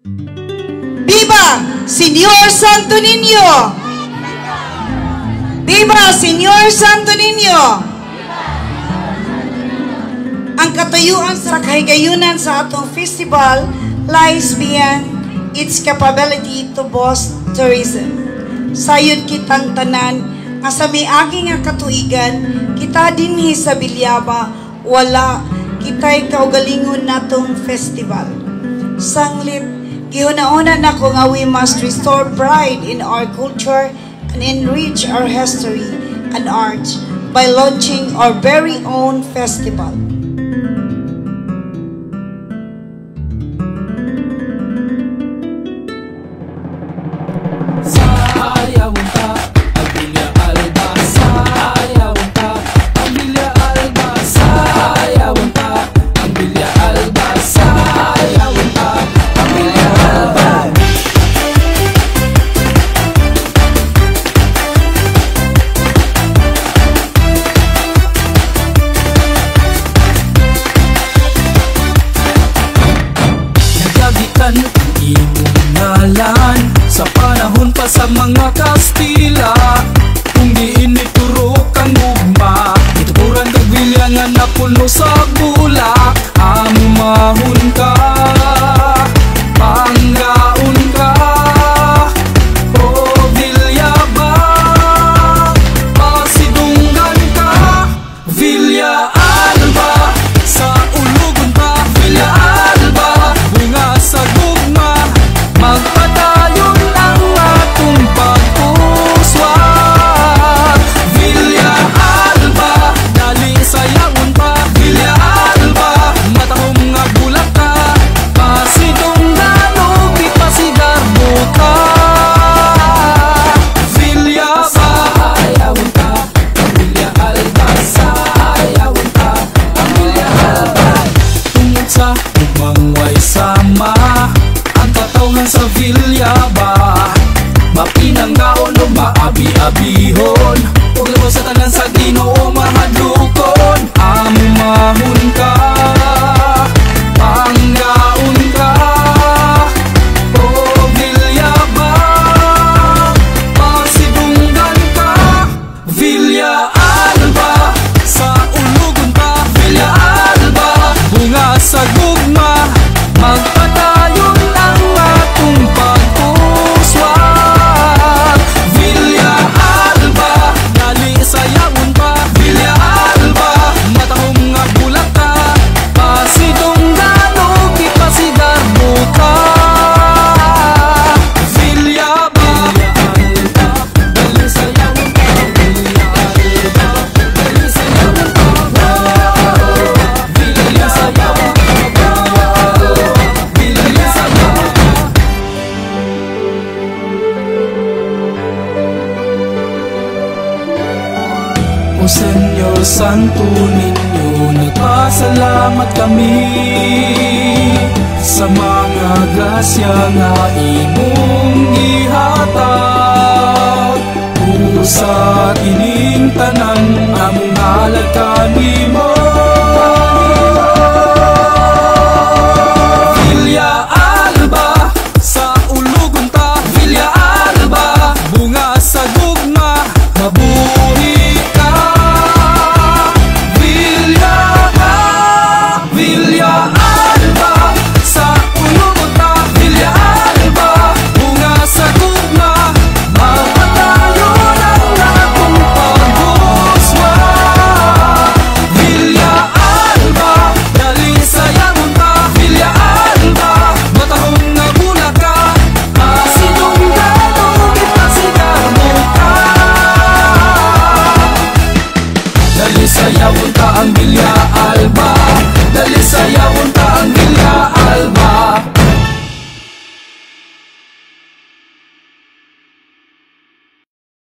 Viva Señor Santo Niño! Viva Señor Santo Niño! Ang katayuan sa kahigayunan sa atong festival lies beyond its capability to boost tourism. Sayod kitang tanan nga sa miagi nga katuigan kita dinhi sa Villaba wala kitay kaugalingon natong festival. Sanglit gihuna-una nako nga we must restore pride in our culture and enrich our history and art by launching our very own festival. Sa panahon pa sa mga Kastila, kung diin iturok ang ugma, ituturan kagbilyangan na puno sa bulak. Amumahon ka, panggaon ka, o Villaba, pasidunggan ka, Villa Alba, sa ulugon pa, Villa Alba, bunga sa gugma, magpatayon ang atong pagpuswag. Villa Alba, dali sayaon pa, Villa Alba, matahong nga bulak ka, pasidunggan o ipasigar mo ka. Villaba, sayaon ka, Villa Alba, sayaon ka, Villa Alba. Tungod sa umangway sama ang katawan sa Villaba, mapinanggaon o maabi-abihon, huwag labo sa tanan sa Ginoo mahadlukon. Amumahon ka, panggaon ka, o Villaba, pasidunggan ka, Villa Alba, sa ulugon pa, Villa Alba, bunga sa gugma, magpatayon ang atong pagpuswag. Villa Alba, dali sayaon pa, Villa Alba, matahong nga bulak ka, pasidunggan o ipasigar mo ka. Villaba, dali sayaon pa, Villa Alba, dali sayaon pa, Villa sayaon pa, Villa sayaon pa. O Senyor Santo Niño, nagpasalamat kami sa mga grasya nga imong gihatag. O sa kining tanan among halad kanimo, Villa Alba, sa ulugon ta, Villa Alba, bunga sa gugma, mabuhi ka. Villaba, Villa Alba, sa ulugon ta, Villa Alba, bunga sa gugma, magpatayon ang atong pagpuswag. Villa Alba, dali sayaon pa, Villa Alba, matahong nga bulak ka, pasidunggan o ipasigar mo ka. Dali sayaon ka ang Villa Alba, dali sayaon ka ang Villa Alba.